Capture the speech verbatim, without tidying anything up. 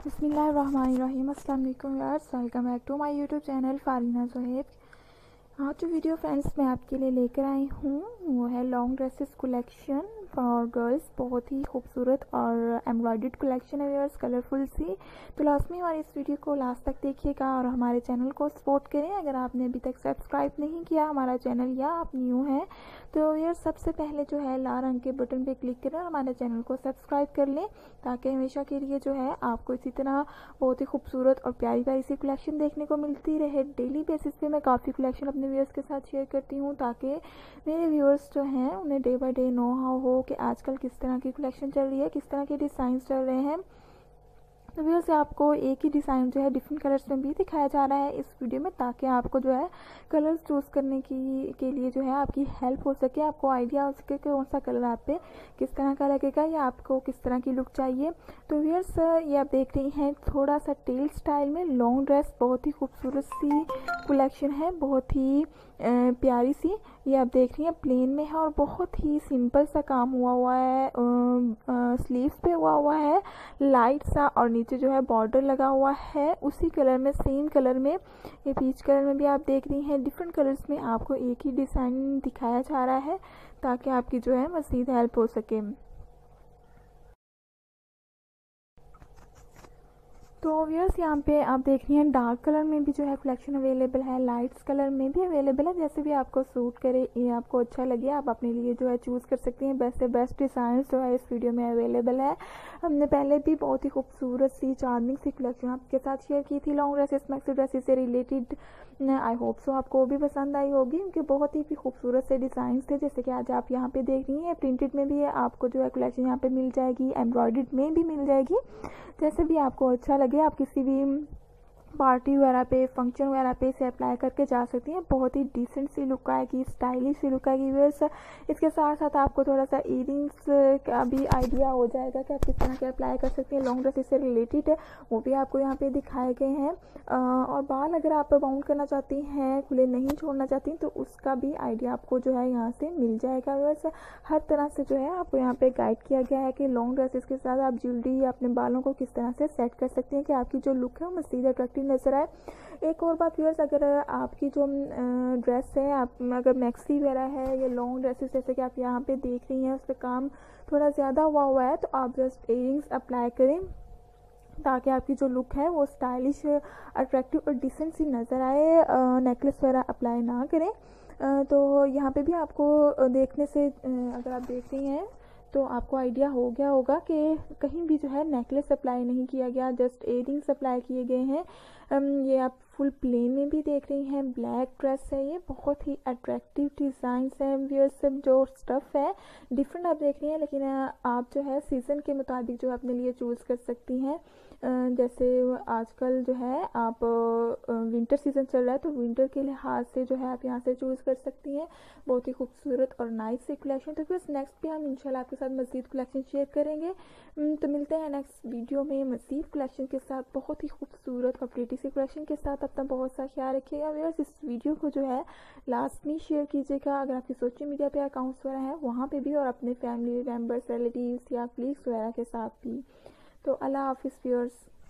बिस्मिल्लाहिर्रहमानिर्रहीम। अस्सलाम वालेकुम viewers, welcome back to my YouTube channel Farina Zoheb. आज जो वीडियो फ्रेंड्स मैं आपके लिए लेकर आई हूँ वो है long dresses collection for girls. बहुत ही खूबसूरत और एम्ब्रॉयडर्ड कलेक्शन है व्यूअर्स, कलरफुल सी। तो लास्ट में हमारे इस वीडियो को लास्ट तक देखिएगा और हमारे चैनल को सपोर्ट करें। अगर आपने अभी तक सब्सक्राइब नहीं किया हमारा चैनल या आप न्यू हैं तो व्यूअर्स सबसे पहले जो है लाल रंग के बटन पे क्लिक करें और हमारे चैनल को सब्सक्राइब कर लें, ताकि हमेशा के लिए जो है आपको इसी तरह बहुत ही खूबसूरत और प्यारी प्यारी सी कलेक्शन देखने को मिलती रहे। डेली बेसिस पे मैं काफ़ी कलेक्शन अपने व्यूअर्स के साथ शेयर करती हूँ, ताकि मेरे व्यूअर्स जो हैं उन्हें day by day know how हो कि आजकल किस तरह की कलेक्शन चल रही है, किस तरह के डिज़ाइन चल रहे हैं। तो व्यूअर्स आपको एक ही डिज़ाइन जो है डिफरेंट कलर्स में भी दिखाया जा रहा है इस वीडियो में, ताकि आपको जो है कलर्स चूज़ करने की के लिए जो है आपकी हेल्प हो सके, आपको आइडिया हो सके कि कौन सा कलर आप पे किस तरह का लगेगा या आपको किस तरह की लुक चाहिए। तो व्यूअर्स ये आप देख रही हैं थोड़ा सा टेल स्टाइल में लॉन्ग ड्रेस, बहुत ही खूबसूरत सी कलेक्शन है, बहुत ही प्यारी सी। ये आप देख रही हैं प्लेन में है और बहुत ही सिंपल सा काम हुआ हुआ है, स्लीव्स पे हुआ हुआ है लाइट सा, और नीचे जो है बॉर्डर लगा हुआ है उसी कलर में, सेम कलर में। ये पीच कलर में भी आप देख रही हैं, डिफरेंट कलर्स में आपको एक ही डिज़ाइन दिखाया जा रहा है, ताकि आपकी जो है मज़ीद हेल्प हो सके। तो व्यूअर्स यहाँ पे आप देख रही हैं डार्क कलर में भी जो है कलेक्शन अवेलेबल है, लाइट्स कलर में भी अवेलेबल है। जैसे भी आपको सूट करे, ये आपको अच्छा लगे, आप अपने लिए जो है चूज़ कर सकती हैं। बेस्ट से बेस्ट डिज़ाइन जो है इस वीडियो में अवेलेबल है। हमने पहले भी बहुत ही खूबसूरत सी चार्मिंग सी कलेक्शन आपके साथ शेयर की थी लॉन्ग ड्रेसेस मैक्सी ड्रेसेस से रिलेटेड। आई होप सो आपको वो भी पसंद आई होगी, उनके बहुत ही खूबसूरत से डिज़ाइन थे। जैसे कि आज आप यहाँ पे देख रही हैं प्रिंटेड में भी है, आपको जो है कलेक्शन यहाँ पे मिल जाएगी, एम्ब्रॉयडर्ड में भी मिल जाएगी। जैसे भी आपको अच्छा लगे आप किसी भी पार्टी वगैरह पे, फंक्शन वगैरह पे इसे अप्लाई करके जा सकती हैं। बहुत ही डिसेंट सी लुक आएगी, स्टाइलिश सी लुक आएगी व्यूअर्स। इसके साथ साथ आपको थोड़ा सा इयरिंग्स का भी आइडिया हो जाएगा कि आप किस तरह के अप्लाई कर सकती हैं। लॉन्ग ड्रेस से रिलेटेड है वो भी आपको यहाँ पे दिखाए गए हैं। और बाल अगर आप बाउंड करना चाहती हैं, खुले नहीं छोड़ना चाहती, तो उसका भी आइडिया आपको जो है यहाँ से मिल जाएगा व्यूअर्स। हर तरह से जो है आपको यहाँ पे गाइड किया गया है कि लॉन्ग ड्रेसेस के साथ आप ज्वेलरी या अपने बालों को किस तरह से सेट कर सकती हैं कि आपकी जो लुक है वो मज़ीद अट्रैक्टिव नजर आए। एक और बात व्यूअर्स, अगर आपकी जो ड्रेस है, आप अगर मैक्सी वगैरह है या लॉन्ग ड्रेसेस जैसे कि आप यहाँ पे देख रही हैं उस पर काम थोड़ा ज़्यादा हुआ हुआ है, तो आप जस्ट इयरिंग्स अप्लाई करें, ताकि आपकी जो लुक है वो स्टाइलिश, अट्रैक्टिव और डिसेंट सी नज़र आए। नेकलेस वगैरह अप्लाई ना करें। तो यहाँ पे भी आपको देखने से, अगर आप देख रही हैं तो आपको आइडिया हो गया होगा कि कहीं भी जो है नेकलेस अप्लाई नहीं किया गया, जस्ट इयरिंग्स अप्लाई किए गए हैं। ये आप फुल प्लेन में भी देख रही हैं, ब्लैक ड्रेस है, ये बहुत ही अट्रैक्टिव डिज़ाइंस हैं व्यूअर्स। जो स्टफ़ है डिफरेंट आप देख रही हैं, लेकिन आप जो है सीज़न के मुताबिक जो अपने लिए चूज़ कर सकती हैं। जैसे आजकल जो है आप विंटर सीज़न चल रहा है, तो विंटर के लिहाज से जो है आप यहाँ से चूज़ कर सकती हैं। बहुत ही खूबसूरत और नाइस सी कलेक्शन। तो फिर नेक्स्ट भी हम इंशाल्लाह आपके साथ मज़ीद कलेक्शन शेयर करेंगे। तो मिलते हैं नेक्स्ट वीडियो में मज़ीद कलेक्शन के साथ, बहुत ही खूबसूरत और प्रीटी सी कलेक्शन के साथ। अपना बहुत सा ख्याल रखिएगा व्यूअर्स। इस वीडियो को जो है लास्ट में शेयर कीजिएगा अगर आपकी सोशल मीडिया पे अकाउंट्स वगैरह हैं वहाँ पे भी, और अपने फैमिली मेम्बर्स, रिलेटिव्स या कलीग्स वगैरह के साथ भी। तो अल्लाह हाफिज़ व्यूअर्स।